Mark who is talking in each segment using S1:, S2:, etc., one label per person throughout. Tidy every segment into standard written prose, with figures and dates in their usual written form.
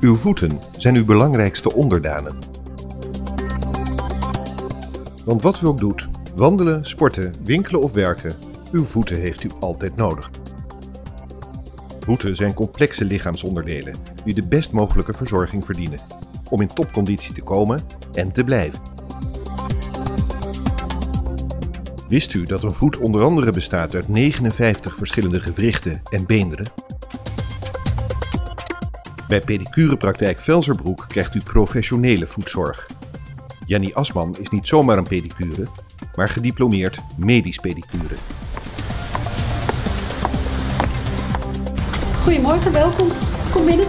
S1: Uw voeten zijn uw belangrijkste onderdanen. Want wat u ook doet, wandelen, sporten, winkelen of werken, uw voeten heeft u altijd nodig. Voeten zijn complexe lichaamsonderdelen die de best mogelijke verzorging verdienen om in topconditie te komen en te blijven. Wist u dat een voet onder andere bestaat uit 59 verschillende gewrichten en beenderen? Bij Pedicurepraktijk Velzerbroek krijgt u professionele voetzorg. Jannie Asman is niet zomaar een pedicure, maar gediplomeerd medisch pedicure.
S2: Goedemorgen, welkom. Kom binnen.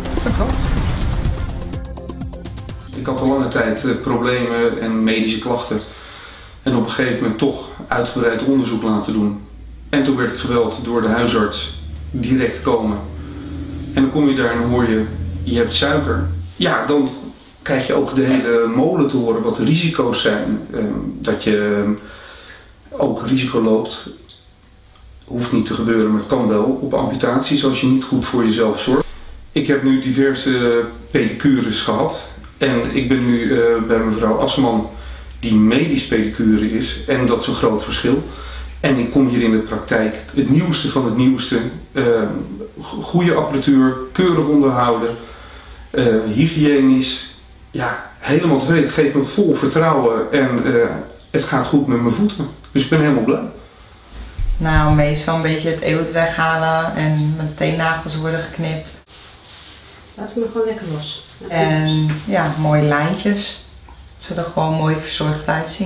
S3: Ik had al lange tijd problemen en medische klachten. En op een gegeven moment toch uitgebreid onderzoek laten doen. En toen werd ik gebeld door de huisarts direct komen. En dan kom je daar en dan hoor je hebt suiker. Ja, dan krijg je ook de hele molen te horen wat de risico's zijn. Dat je ook risico loopt. Hoeft niet te gebeuren, maar het kan wel op amputaties als je niet goed voor jezelf zorgt. Ik heb nu diverse pedicures gehad. En ik ben nu bij mevrouw Asman, die medisch pedicure is. En dat is een groot verschil. En ik kom hier in de praktijk het nieuwste van het nieuwste. Goede apparatuur, keurig onderhouden, hygiënisch. Ja, helemaal tevreden. Het geeft me vol vertrouwen en het gaat goed met mijn voeten. Dus ik ben helemaal blij.
S4: Nou, meestal een beetje het eeuwig weghalen en mijn teennagels worden geknipt.
S2: Laten we gewoon lekker los.
S4: En ja, mooie lijntjes. Dat ze er gewoon mooi verzorgd uitzien.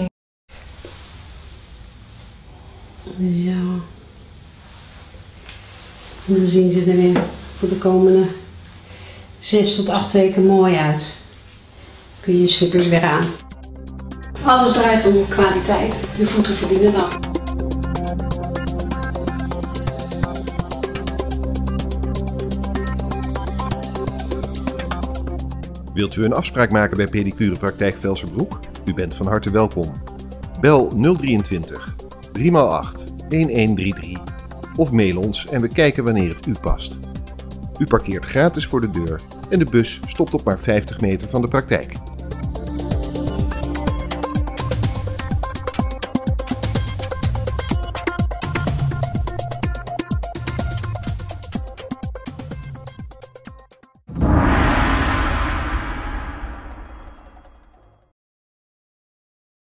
S2: Zo. En dan zien ze er weer voor de komende 6 tot 8 weken mooi uit. Kun je je slippers weer aan. Alles draait om kwaliteit. Je voeten verdienen dat.
S1: Wilt u een afspraak maken bij Pedicurepraktijk Velzerbroek? U bent van harte welkom. Bel 023 3x8 1133 of mail ons en we kijken wanneer het u past. U parkeert gratis voor de deur en de bus stopt op maar 50 meter van de praktijk.